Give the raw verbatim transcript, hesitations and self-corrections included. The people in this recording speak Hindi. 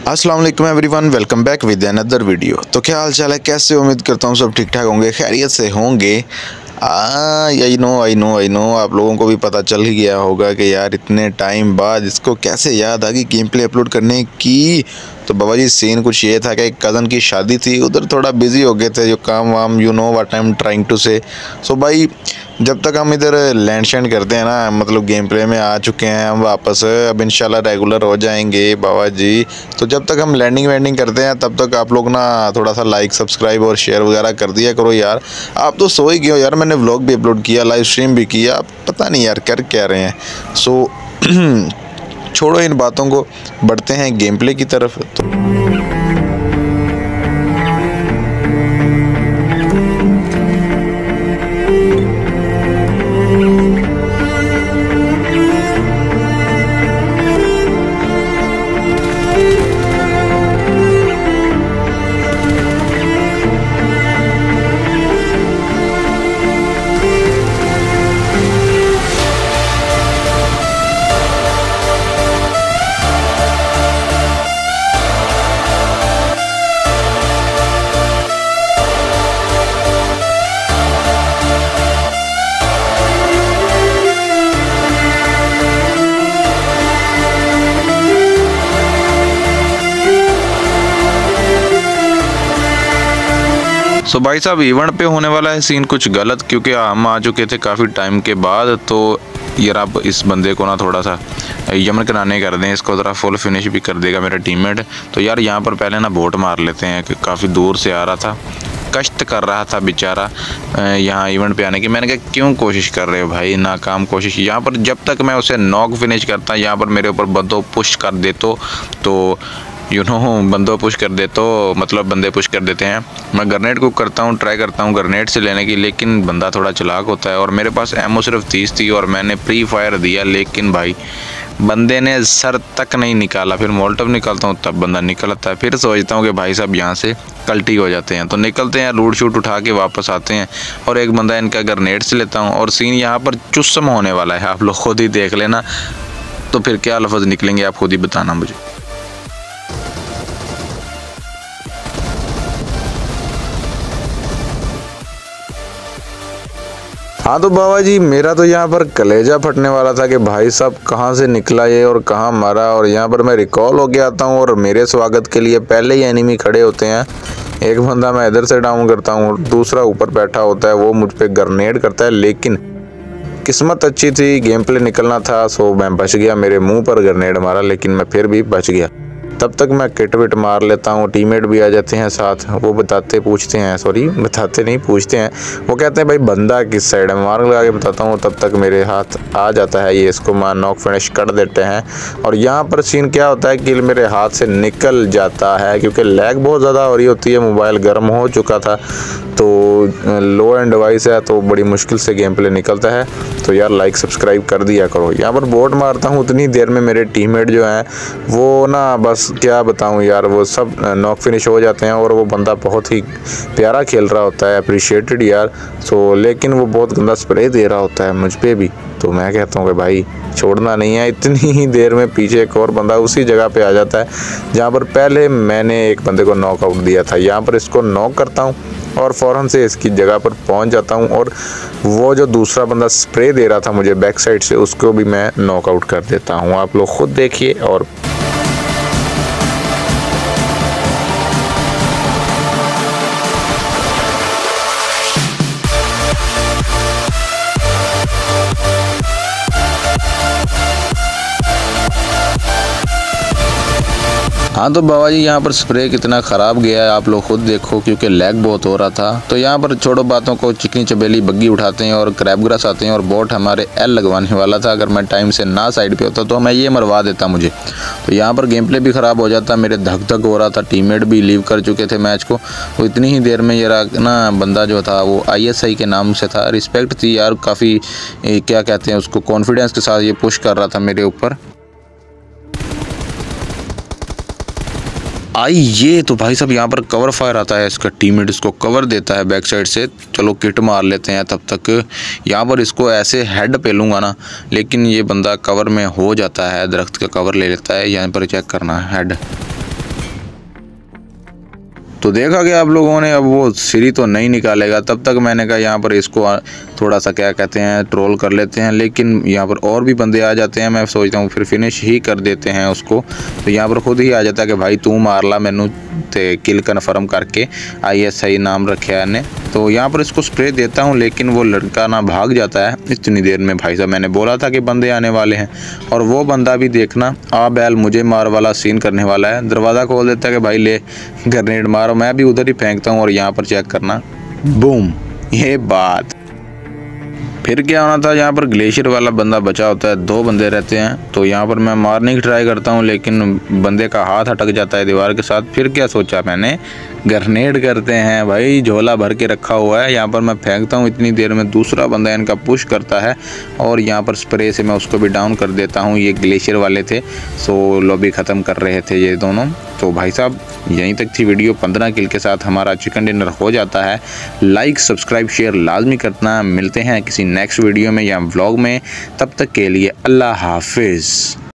अस्सलाम वालेकुम everyone, welcome back with another video. तो क्या हाल चाल है, कैसे? उम्मीद करता हूँ सब ठीक ठाक होंगे, खैरियत से होंगे। I know I know I know आप लोगों को भी पता चल ही गया होगा कि यार इतने टाइम बाद इसको कैसे याद आ गई गेम प्ले अपलोड करने की। तो बाबा जी सीन कुछ ये था कि एक कज़न की शादी थी, उधर थोड़ा बिजी हो गए थे जो काम वाम, you know what I am trying to say. So भाई जब तक हम इधर लैंड शैंड करते हैं ना, मतलब गेम प्ले में आ चुके हैं हम वापस, अब इंशाल्लाह रेगुलर हो जाएंगे बाबा जी। तो जब तक हम लैंडिंग वैंडिंग करते हैं तब तक आप लोग ना थोड़ा सा लाइक सब्सक्राइब और शेयर वगैरह कर दिया करो यार। आप तो सो ही गए हो यार, मैंने व्लॉग भी अपलोड किया, लाइव स्ट्रीम भी किया, पता नहीं यार कर क्या रहे हैं। सो छोड़ो इन बातों को, बढ़ते हैं गेम प्ले की तरफ। तो सो भाई साहब इवेंट पे होने वाला है सीन कुछ गलत, क्योंकि हम आ चुके थे काफ़ी टाइम के बाद। तो यार आप इस बंदे को ना थोड़ा सा यमन कराने कर दें, इसको ज़रा फुल फिनिश भी कर देगा मेरा टीममेट। तो यार यहाँ पर पहले ना बोट मार लेते हैं, कि काफ़ी दूर से आ रहा था, कष्ट कर रहा था बेचारा यहाँ इवेंट पे आने की। मैंने कहा क्यों कोशिश कर रहे हो भाई, नाकाम कोशिश। यहाँ पर जब तक मैं उसे नॉक फिनिश करता, यहाँ पर मेरे ऊपर बंदो पुश कर दे तो तो यू नो बंदो पुश कर दे तो मतलब बंदे पुश कर देते हैं। मैं ग्रेनेड को करता हूँ, ट्राई करता हूँ ग्रेनेड से लेने की, लेकिन बंदा थोड़ा चालाक होता है और मेरे पास एमओ सिर्फ तीस थी और मैंने प्री फायर दिया, लेकिन भाई बंदे ने सर तक नहीं निकाला। फिर मोल्टव निकालता हूँ तब बंदा निकलता है, फिर सोचता हूँ कि भाई साहब यहाँ से कल्टी हो जाते हैं। तो निकलते हैं, लूट शूट उठा के वापस आते हैं और एक बंदा इनका ग्रेनेड से लेता हूँ और सीन यहाँ पर चुस्म होने वाला है, आप लोग खुद ही देख लेना। तो फिर क्या लफ्ज़ निकलेंगे आप खुद ही बताना मुझे। हाँ तो बाबा जी मेरा तो यहाँ पर कलेजा फटने वाला था कि भाई साहब कहाँ से निकला ये और कहाँ मारा। और यहाँ पर मैं रिकॉल होके आता हूँ और मेरे स्वागत के लिए पहले ही एनिमी खड़े होते हैं। एक बंदा मैं इधर से डाउन करता हूँ, दूसरा ऊपर बैठा होता है, वो मुझ पे ग्रेनेड करता है, लेकिन किस्मत अच्छी थी, गेम प्ले निकलना था, सो मैं बच गया। मेरे मुँह पर ग्रेनेड मारा लेकिन मैं फिर भी बच गया। तब तक मैं किट विट मार लेता हूँ, टीममेट भी आ जाते हैं साथ। वो बताते पूछते हैं, सॉरी बताते नहीं पूछते हैं, वो कहते हैं भाई बंदा किस साइड है, मार लगा के बताता हूँ। तब तक मेरे हाथ आ जाता है ये, इसको मार नॉक फिनिश कर देते हैं। और यहाँ पर सीन क्या होता है, किल मेरे हाथ से निकल जाता है क्योंकि लैग बहुत ज़्यादा हो रही होती है, मोबाइल गर्म हो चुका था, तो लो एंड डिवाइस है तो बड़ी मुश्किल से गेम प्ले निकलता है। तो यार लाइक सब्सक्राइब कर दिया करो। यहाँ पर बोट मारता हूँ, उतनी देर में मेरे टीममेट जो हैं वो ना बस क्या बताऊँ यार, वो सब नॉक फिनिश हो जाते हैं और वो बंदा बहुत ही प्यारा खेल रहा होता है, अप्रिशिएटेड यार। सो लेकिन वो बहुत गंदा स्प्रे दे रहा होता है मुझ पर भी। तो मैं कहता हूँ कि भाई छोड़ना नहीं है। इतनी ही देर में पीछे एक और बंदा उसी जगह पे आ जाता है जहाँ पर पहले मैंने एक बंदे को नॉकआउट दिया था। यहाँ पर इसको नॉक करता हूँ और फ़ौरन से इसकी जगह पर पहुंच जाता हूं और वो जो दूसरा बंदा स्प्रे दे रहा था मुझे बैक साइड से, उसको भी मैं नॉकआउट कर देता हूं। आप लोग खुद देखिए। और हाँ तो बाबा जी यहाँ पर स्प्रे कितना ख़राब गया है आप लोग खुद देखो, क्योंकि लैग बहुत हो रहा था। तो यहाँ पर छोड़ो बातों को, चिकनी चबेली बग्गी उठाते हैं और क्रैब ग्रास आते हैं और बोट हमारे एल लगवाने वाला था। अगर मैं टाइम से ना साइड पे होता तो मैं ये मरवा देता मुझे। तो यहाँ पर गेम प्ले भी ख़राब हो जाता, मेरे धक धक हो रहा था, टीममेट भी लीव कर चुके थे मैच को। तो इतनी ही देर में ये ना बंदा जो था वो आई एस आई के नाम से था, रिस्पेक्ट थी यार काफ़ी, क्या कहते हैं उसको, कॉन्फिडेंस के साथ ये पुश कर रहा था मेरे ऊपर। आई ये तो भाई साहब यहाँ पर कवर फायर आता है, इसका टीममेट इसको कवर देता है बैक साइड से। चलो किट मार लेते हैं तब तक। यहाँ पर इसको ऐसे हेड पे लूँगा ना, लेकिन ये बंदा कवर में हो जाता है, दरख्त का कवर ले लेता है। यहाँ पर चेक करना है हेड, तो देखा गया आप लोगों ने, अब वो सीढ़ी तो नहीं निकालेगा। तब तक मैंने कहा यहाँ पर इसको थोड़ा सा क्या कहते हैं ट्रोल कर लेते हैं, लेकिन यहाँ पर और भी बंदे आ जाते हैं। मैं सोचता हूँ फिर फिनिश ही कर देते हैं उसको। तो यहाँ पर खुद ही आ जाता है कि भाई तू मार ला मैनू, ते किल कन्फर्म करके आई एस आई नाम रखा है ने। तो यहाँ पर इसको स्प्रे देता हूँ, लेकिन वो लड़का ना भाग जाता है इतनी देर में। भाई साहब मैंने बोला था कि बंदे आने वाले हैं, और वो बंदा भी देखना आ बैल मुझे मार वाला सीन करने वाला है। दरवाज़ा खोल देता है कि भाई ले ग्रेनेड मारो, मैं भी उधर ही फेंकता हूँ। और यहाँ पर चेक करना, बूम, ये बात। फिर क्या होना था, यहाँ पर ग्लेशियर वाला बंदा बचा होता है, दो बंदे रहते हैं। तो यहाँ पर मैं मारने की ट्राई करता हूँ, लेकिन बंदे का हाथ अटक जाता है दीवार के साथ। फिर क्या सोचा मैंने, ग्रेनेड करते हैं भाई, झोला भर के रखा हुआ है। यहाँ पर मैं फेंकता हूँ, इतनी देर में दूसरा बंदा इनका पुश करता है, और यहाँ पर स्प्रे से मैं उसको भी डाउन कर देता हूँ। ये ग्लेशियर वाले थे, सो लॉबी ख़त्म कर रहे थे ये दोनों। तो भाई साहब यहीं तक थी वीडियो। पंद्रह किल के साथ हमारा चिकन डिनर हो जाता है। लाइक सब्सक्राइब शेयर लाजमी करना। मिलते हैं किसी नेक्स्ट वीडियो में या व्लॉग में, तब तक के लिए अल्लाह हाफिज़।